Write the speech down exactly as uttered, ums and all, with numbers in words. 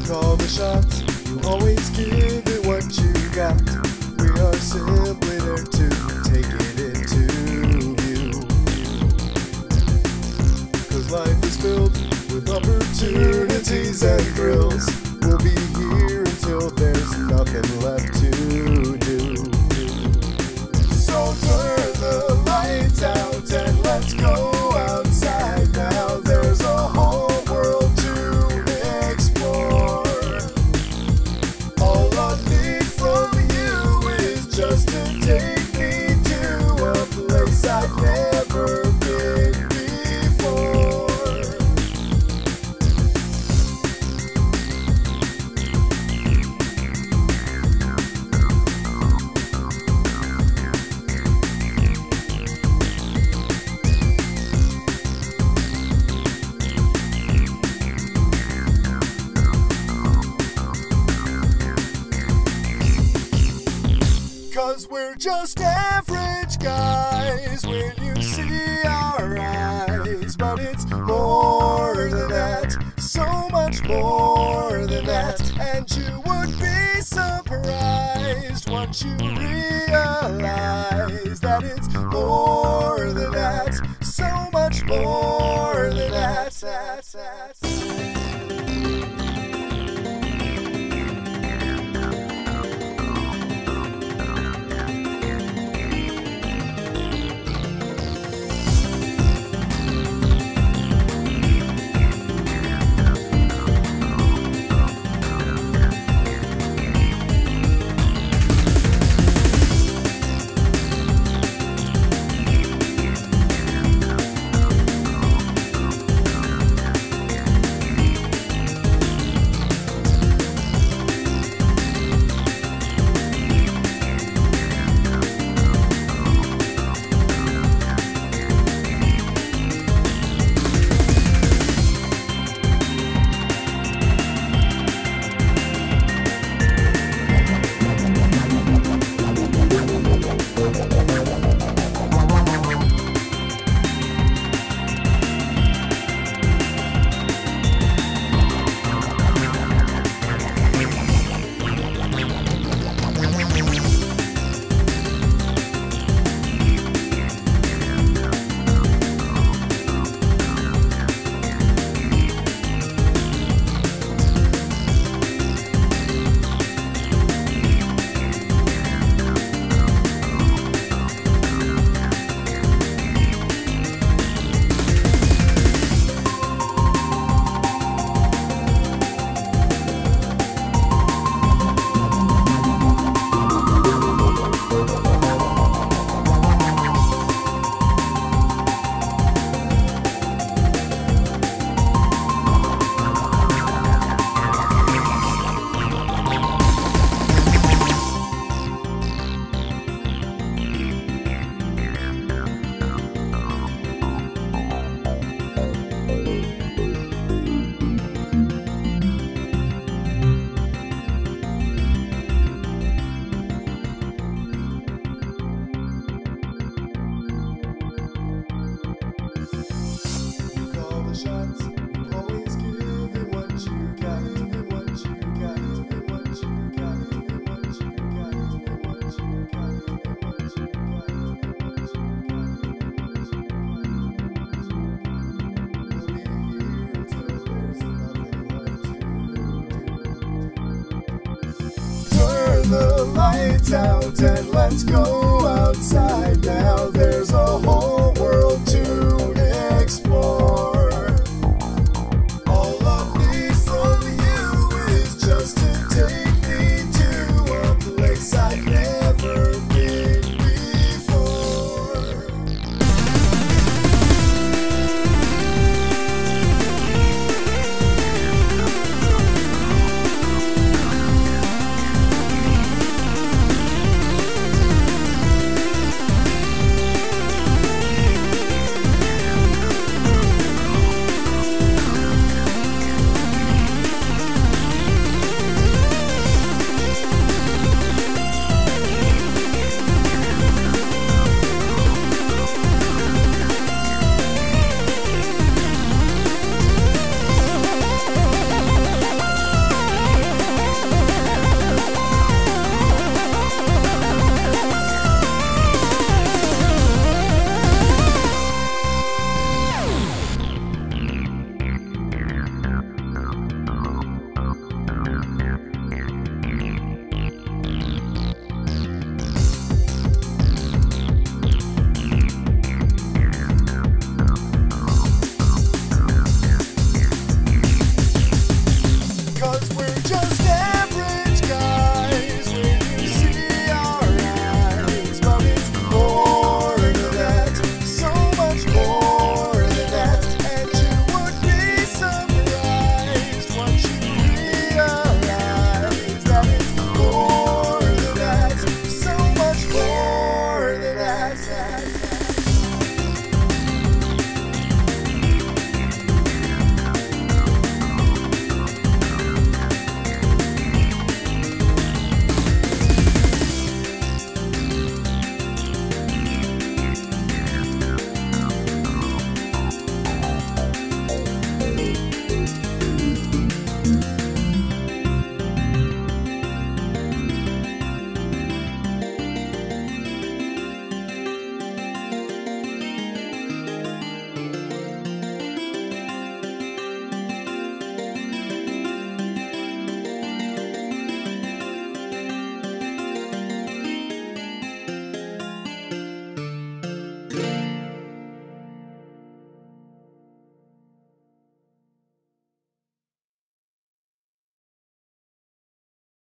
call the shots, you always give it what you got. We are simply there to take it into view. Cause life is filled with opportunities and thrills. We'll be here until there's nothing left to do. So turn the lights out and let's go outside now. There's a whole world to explore. All I need from you is just to take me to a place I've never been before. Cause we're just average guys when you see our eyes. But it's more than that, so much more than that. And you would be surprised once you realize that it's more than that, so much more than that. that, that. Shots, you always give it what you got, give it what you got, give it what you got, give it what you got, give it what you got, give it what you got, give it what you got, give it what you got, give it what you got. We'll be here until there's nothing left to do. Turn the lights out and let's go outside now. There's a whole world to explore. I've never been before. 'cause we're just